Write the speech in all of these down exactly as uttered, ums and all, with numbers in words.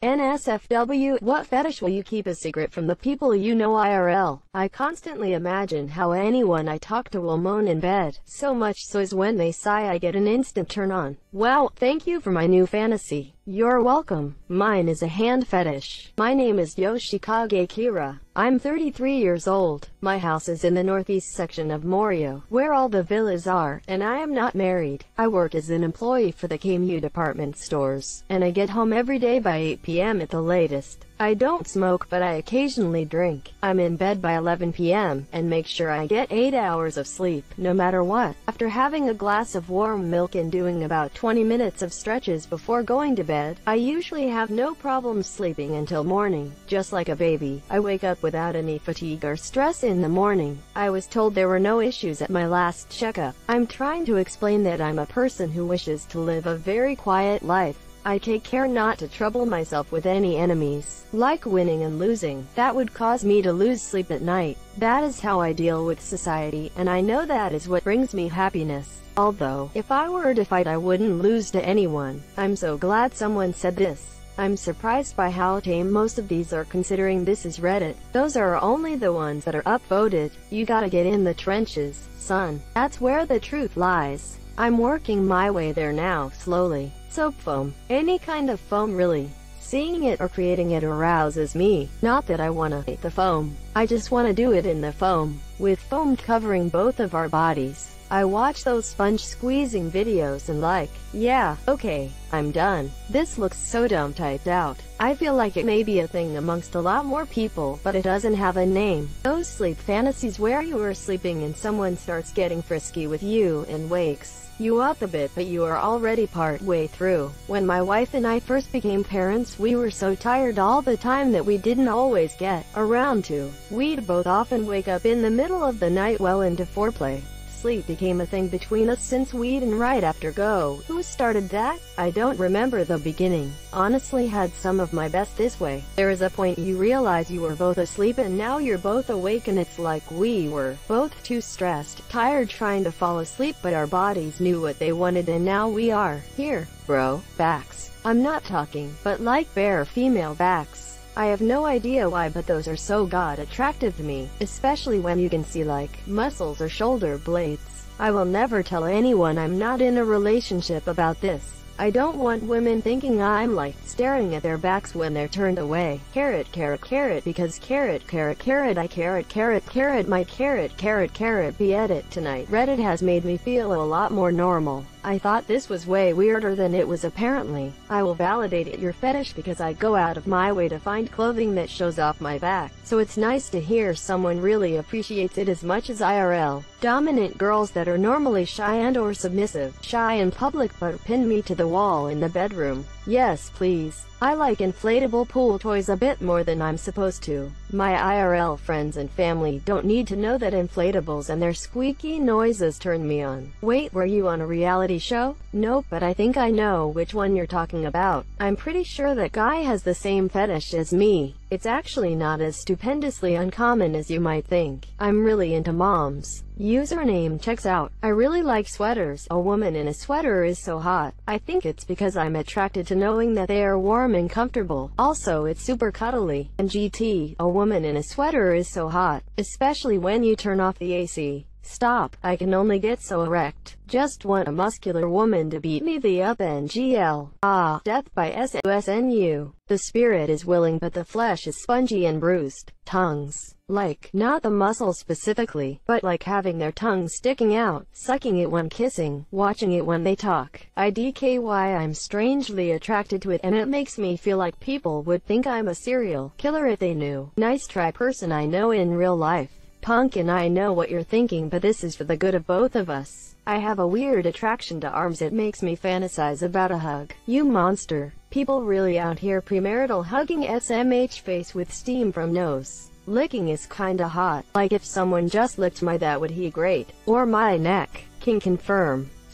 N S F W, what fetish will you keep a secret from the people you know I R L? I constantly imagine how anyone I talk to will moan in bed, so much so as when they sigh I get an instant turn on. Wow, thank you for my new fantasy. You're welcome. Mine is a hand fetish. My name is Yoshikage Kira. I'm thirty-three years old. My house is in the northeast section of Morio, where all the villas are, and I am not married. I work as an employee for the K M U department stores, and I get home every day by eight p m at the latest. I don't smoke, but I occasionally drink. I'm in bed by eleven p m and make sure I get eight hours of sleep, no matter what. After having a glass of warm milk and doing about twenty minutes of stretches before going to bed, I usually have no problem sleeping until morning. Just like a baby, I wake up without any fatigue or stress in the morning. I was told there were no issues at my last checkup. I'm trying to explain that I'm a person who wishes to live a very quiet life. I take care not to trouble myself with any enemies, like winning and losing. That would cause me to lose sleep at night. That is how I deal with society, and I know that is what brings me happiness. Although, if I were to fight I wouldn't lose to anyone. I'm so glad someone said this. I'm surprised by how tame most of these are considering this is Reddit. Those are only the ones that are upvoted. You gotta get in the trenches, son. That's where the truth lies. I'm working my way there now, slowly. Soap foam. Any kind of foam really. Seeing it or creating it arouses me. Not that I wanna eat the foam. I just wanna do it in the foam. With foam covering both of our bodies. I watch those sponge squeezing videos and like, yeah, okay, I'm done. This looks so dumb typed out. I feel like it may be a thing amongst a lot more people, but it doesn't have a name. Those sleep fantasies where you are sleeping and someone starts getting frisky with you and wakes you up a bit but you are already part way through. When my wife and I first became parents, we were so tired all the time that we didn't always get around to. We'd both often wake up in the middle of the night well into foreplay. Sleep became a thing between us since we'd and right after go. Who started that? I don't remember the beginning. Honestly had some of my best this way. There is a point you realize you were both asleep and now you're both awake and it's like we were both too stressed, tired trying to fall asleep but our bodies knew what they wanted and now we are here, bro. Backs. I'm not talking, but like bare female backs. I have no idea why but those are so god attractive to me, especially when you can see like muscles or shoulder blades. I will never tell anyone I'm not in a relationship about this. I don't want women thinking I'm like staring at their backs when they're turned away. Carrot carrot carrot because carrot carrot carrot I carrot carrot carrot my carrot carrot carrot be edit tonight. Reddit has made me feel a lot more normal. I thought this was way weirder than it was apparently. I will validate it your fetish because I go out of my way to find clothing that shows off my back. So it's nice to hear someone really appreciates it as much as I R L. Dominant girls that are normally shy and or submissive. Shy in public but pin me to the wall in the bedroom. Yes, please. I like inflatable pool toys a bit more than I'm supposed to. My I R L friends and family don't need to know that inflatables and their squeaky noises turn me on. Wait, were you on a reality show? Nope, but I think I know which one you're talking about. I'm pretty sure that guy has the same fetish as me. It's actually not as stupendously uncommon as you might think. I'm really into moms. Username checks out. I really like sweaters. A woman in a sweater is so hot. I think it's because I'm attracted to knowing that they are warm and comfortable. Also, it's super cuddly. And G T, a woman in a sweater is so hot, especially when you turn off the A C. Stop. I can only get so erect. Just want a muscular woman to beat me the up N G L. Ah, death by S S N U. The spirit is willing but the flesh is spongy and bruised. Tongues. Like, not the muscle specifically, but like having their tongue sticking out, sucking it when kissing, watching it when they talk. I D K Y I'm strangely attracted to it and it makes me feel like people would think I'm a serial killer if they knew. Nice try person I know in real life. Punk and I know what you're thinking but this is for the good of both of us. I have a weird attraction to arms. It makes me fantasize about a hug. You monster. People really out here premarital hugging S M H face with steam from nose. Licking is kinda hot. Like if someone just licked my that would he great. Or my neck. Can confirm.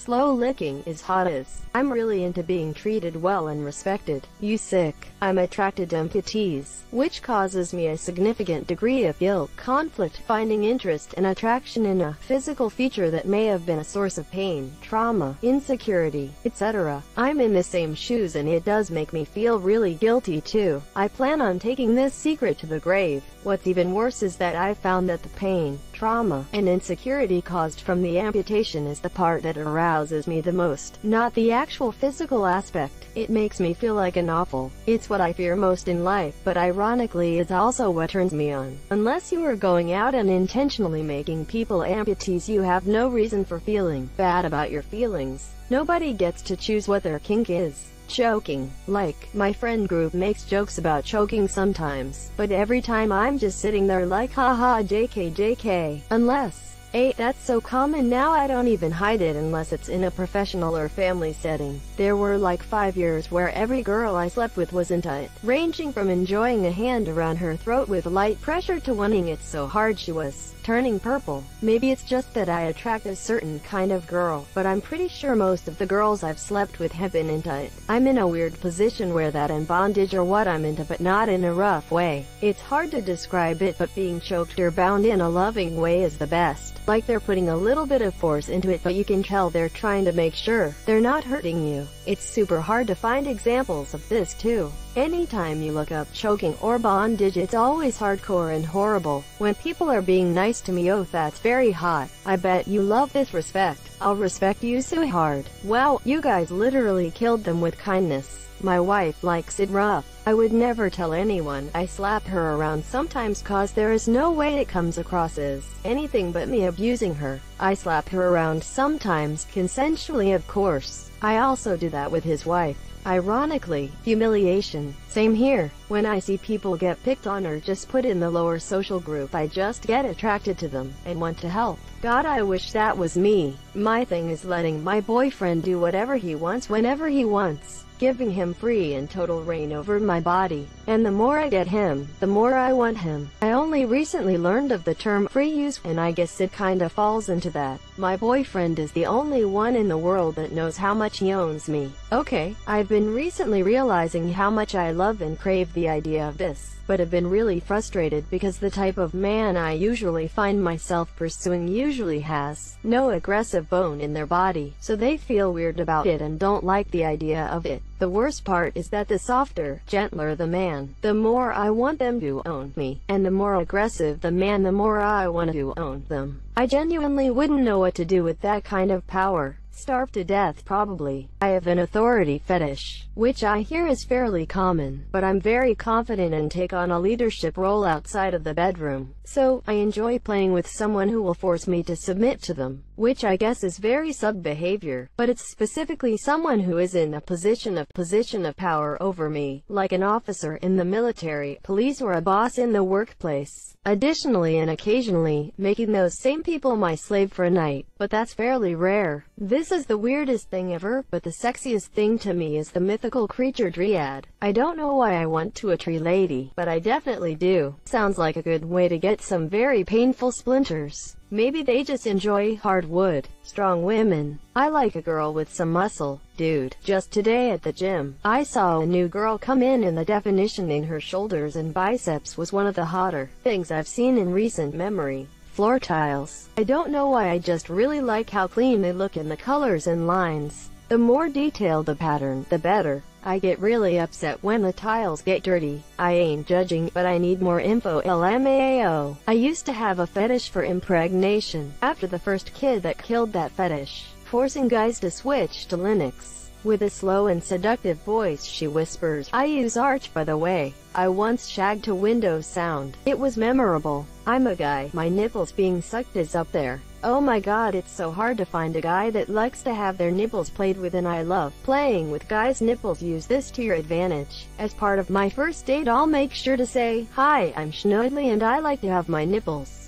slow licking is hot as. I'm really into being treated well and respected. You sick. I'm attracted to amputees, which causes me a significant degree of guilt, conflict, finding interest and attraction in a physical feature that may have been a source of pain, trauma, insecurity, et cetera. I'm in the same shoes and it does make me feel really guilty too. I plan on taking this secret to the grave. What's even worse is that I've found that the pain, trauma, and insecurity caused from the amputation is the part that arouses me the most, not the actual physical aspect. It makes me feel like an awful. It's what I fear most in life, but ironically it's also what turns me on. Unless you are going out and intentionally making people amputees, you have no reason for feeling bad about your feelings. Nobody gets to choose what their kink is. Choking. Like, my friend group makes jokes about choking sometimes, but every time I'm just sitting there like haha jk jk. Unless, hey, that's so common now I don't even hide it unless it's in a professional or family setting. There were like five years where every girl I slept with was into it, ranging from enjoying a hand around her throat with light pressure to wanting it so hard she was turning purple. Maybe it's just that I attract a certain kind of girl, but I'm pretty sure most of the girls I've slept with have been into it. I'm in a weird position where that and bondage are what I'm into, but not in a rough way. It's hard to describe it, but being choked or bound in a loving way is the best. Like they're putting a little bit of force into it, but you can tell they're trying to make sure they're not hurting you. It's super hard to find examples of this too. Anytime you look up choking or bondage, it's always hardcore and horrible. When people are being nice to me, oh that's very hot. I bet you love this respect. I'll respect you so hard. Wow, you guys literally killed them with kindness. My wife likes it rough. I would never tell anyone. I slap her around sometimes cause there is no way it comes across as anything but me abusing her. I slap her around sometimes, consensually of course. I also do that with his wife. Ironically, humiliation. Same here. When I see people get picked on or just put in the lower social group, I just get attracted to them and want to help. God, I wish that was me. My thing is letting my boyfriend do whatever he wants whenever he wants, giving him free and total reign over my body. And the more I get him, the more I want him. I only recently learned of the term free use, and I guess it kinda falls into that. My boyfriend is the only one in the world that knows how much he owns me. Okay, I've been recently realizing how much I love and crave the idea of this, but have been really frustrated because the type of man I usually find myself pursuing usually has no aggressive bone in their body, so they feel weird about it and don't like the idea of it. The worst part is that the softer, gentler the man, the more I want them to own me, and the more aggressive the man, the more I want to own them. I genuinely wouldn't know what to do with that kind of power. Starve to death probably. I have an authority fetish, which I hear is fairly common, but I'm very confident and take on a leadership role outside of the bedroom. So, I enjoy playing with someone who will force me to submit to them, which I guess is very sub behavior, but it's specifically someone who is in a position of position of power over me, like an officer in the military, police, or a boss in the workplace. Additionally and occasionally, making those same people my slave for a night, but that's fairly rare. This is the weirdest thing ever, but the sexiest thing to me is the mythical creature dryad. I don't know why I want to a tree lady, but I definitely do. Sounds like a good way to get some very painful splinters. Maybe they just enjoy hardwood, strong women. I like a girl with some muscle. Dude, just today at the gym, I saw a new girl come in and the definition in her shoulders and biceps was one of the hotter things I've seen in recent memory. Floor tiles. I don't know why, I just really like how clean they look and the colors and lines. The more detailed the pattern, the better. I get really upset when the tiles get dirty. I ain't judging, but I need more info. L M A O. I used to have a fetish for impregnation, after the first kid that killed that fetish, forcing guys to switch to Linux. With a slow and seductive voice she whispers, I use Arch by the way. I once shagged to Windows Sound. It was memorable. I'm a guy, my nipples being sucked is up there. Oh my god, it's so hard to find a guy that likes to have their nipples played with, and I love playing with guys' nipples. Use this to your advantage. As part of my first date, I'll make sure to say, hi, I'm Schnoidly and I like to have my nipples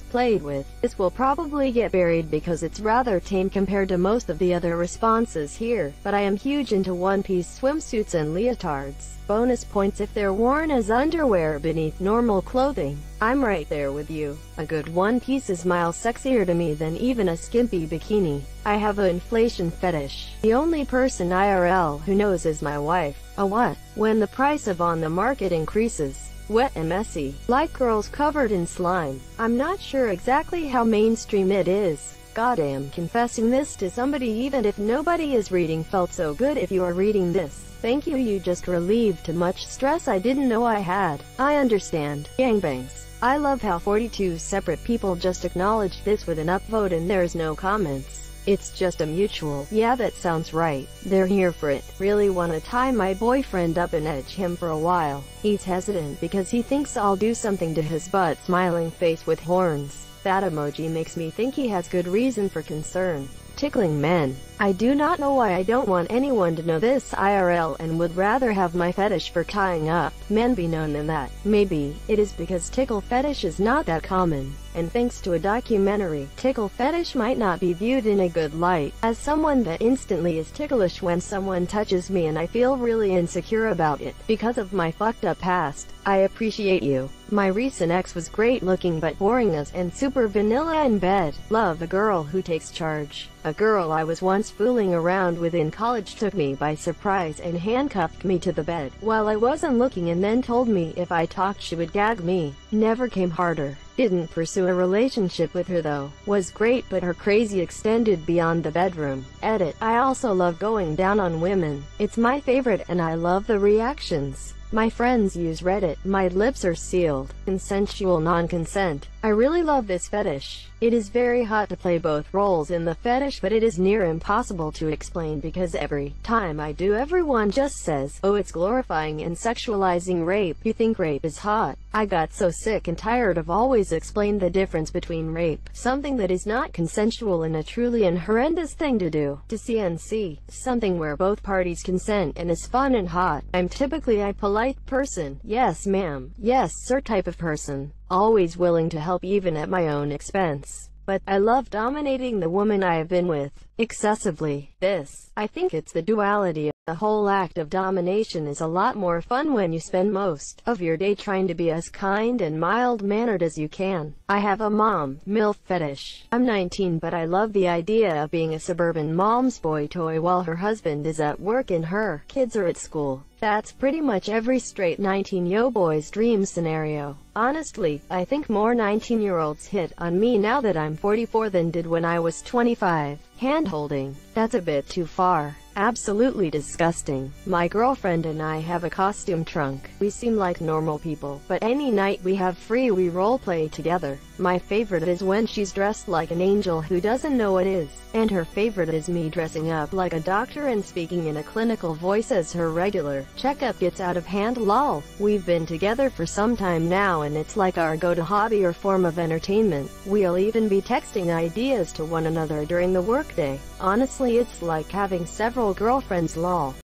played with. This will probably get buried because it's rather tame compared to most of the other responses here, but I am huge into one-piece swimsuits and leotards. Bonus points if they're worn as underwear beneath normal clothing. I'm right there with you. A good one-piece is miles sexier to me than even a skimpy bikini. I have an inflation fetish. The only person I R L who knows is my wife. A what? When the price of on the market increases. Wet and messy, like girls covered in slime. I'm not sure exactly how mainstream it is. Goddamn, confessing this to somebody even if nobody is reading felt so good. If you are reading this, thank you, you just relieved too much stress I didn't know I had. I understand. Gangbangs. I love how forty-two separate people just acknowledged this with an upvote and there's no comments. It's just a mutual, yeah that sounds right. They're here for it. Really wanna tie my boyfriend up and edge him for a while. He's hesitant because he thinks I'll do something to his butt smiling face with horns. That emoji makes me think he has good reason for concern. Tickling men. I do not know why I don't want anyone to know this I R L and would rather have my fetish for tying up men be known than that. Maybe it is because tickle fetish is not that common, and thanks to a documentary, tickle fetish might not be viewed in a good light. As someone that instantly is ticklish when someone touches me and I feel really insecure about it because of my fucked up past, I appreciate you. My recent ex was great looking but boring as and super vanilla in bed. Love a girl who takes charge. A girl I was once fooling around with in college took me by surprise and handcuffed me to the bed while I wasn't looking and then told me if I talked she would gag me. Never came harder. Didn't pursue a relationship with her though. Was great but her crazy extended beyond the bedroom. Edit. I also love going down on women. It's my favorite and I love the reactions. My friends use Reddit. My lips are sealed. Consensual non-consent. I really love this fetish. It is very hot to play both roles in the fetish, but it is near impossible to explain because every time I do everyone just says, oh it's glorifying and sexualizing rape. You think rape is hot? I got so sick and tired of always explain the difference between rape, something that is not consensual and a truly and horrendous thing to do, to C N C, something where both parties consent and is fun and hot. I'm typically a polite person, yes ma'am, yes sir type of person, always willing to help even at my own expense. But I love dominating the woman I have been with, excessively. This, I think it's the duality. The whole act of domination is a lot more fun when you spend most of your day trying to be as kind and mild-mannered as you can. I have a mom, MILF fetish. I'm nineteen but I love the idea of being a suburban mom's boy toy while her husband is at work and her kids are at school. That's pretty much every straight nineteen-yo boy's dream scenario. Honestly, I think more nineteen-year-olds hit on me now that I'm forty-four than did when I was twenty-five. Hand-holding. That's a bit too far. Absolutely disgusting. My girlfriend and I have a costume trunk. We seem like normal people, but any night we have free we roleplay together. My favorite is when she's dressed like an angel who doesn't know it is, and her favorite is me dressing up like a doctor and speaking in a clinical voice as her regular checkup gets out of hand. Lol. We've been together for some time now and it's like our go-to hobby or form of entertainment. We'll even be texting ideas to one another during the workday. Honestly, it's like having several girlfriends. Lol.